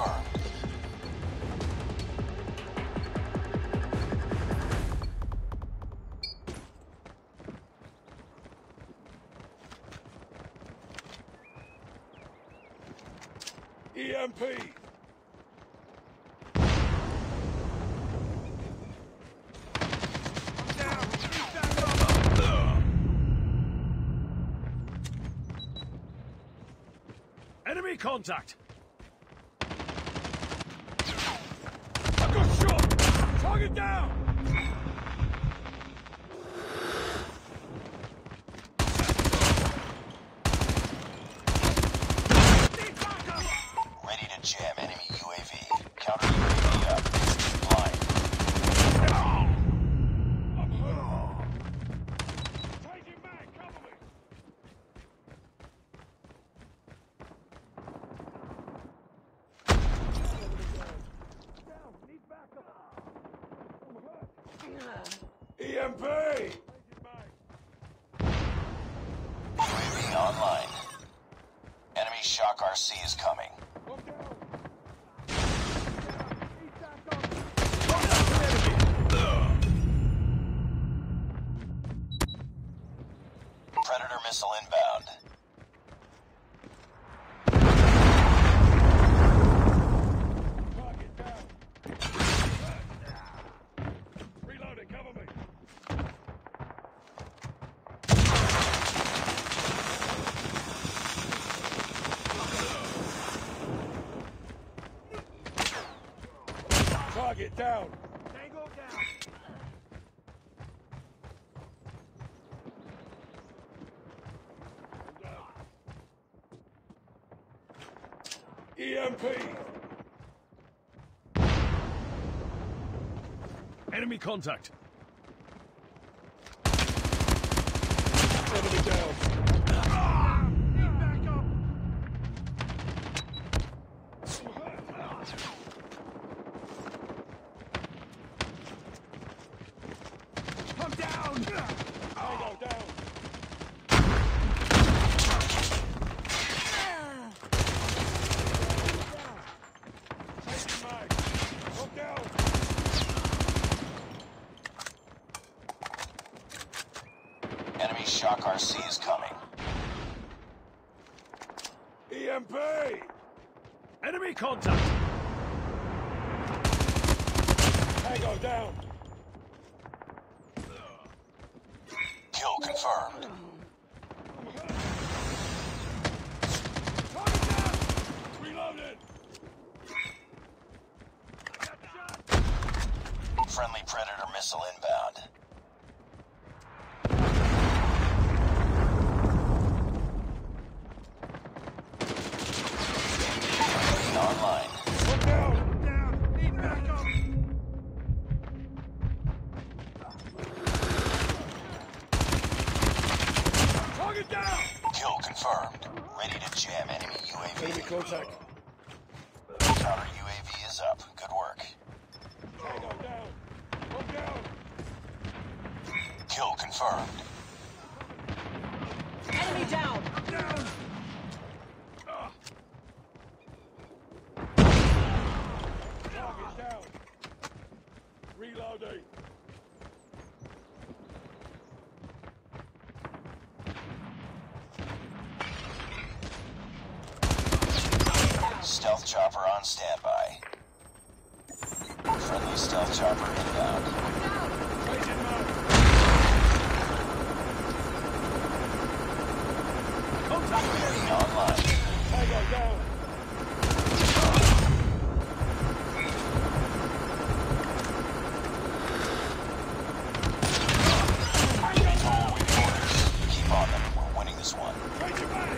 confirmed. EMP! Enemy contact! I've got shot! Target down! Ready to jam enemy UAV. Counter UAV up. Blind. I'm hurt! Taking back, cover me! EMP! UAV online. Enemy Shock RC is coming. Predator missile inbound. Target down! Reloading, cover me! Target down! Tango down! EMP! Enemy contact! Enemy down! Need backup! I'm down! Tango down! Taking mag! Look down! Enemy Shock RC is coming. EMP! Enemy contact! Tango down! Kill confirmed. Target down! Reloaded! Friendly Predator missile inbound. UAV online. Look down! Down! Need backup! Target down! Kill confirmed. Ready to jam enemy Enemy UAV. contact! Counter UAV is up. Good work. Tango down! Look down! Kill confirmed. Enemy down! Down! Ah. Target down! Reloading! Stealth chopper on standby. Friendly stealth chopper inbound. Changing mode! Contact! UAV online. Tango down! Keep on them. We're winning this one. Changing back!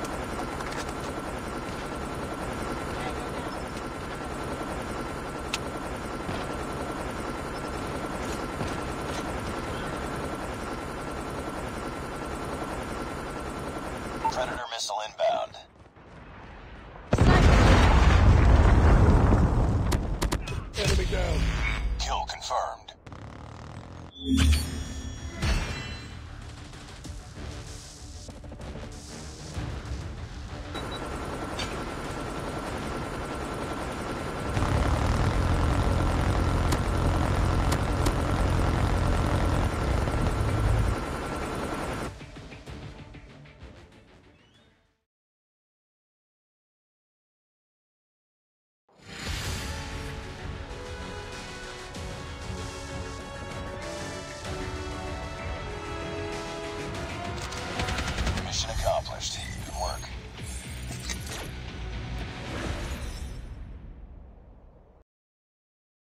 Predator missile inbound.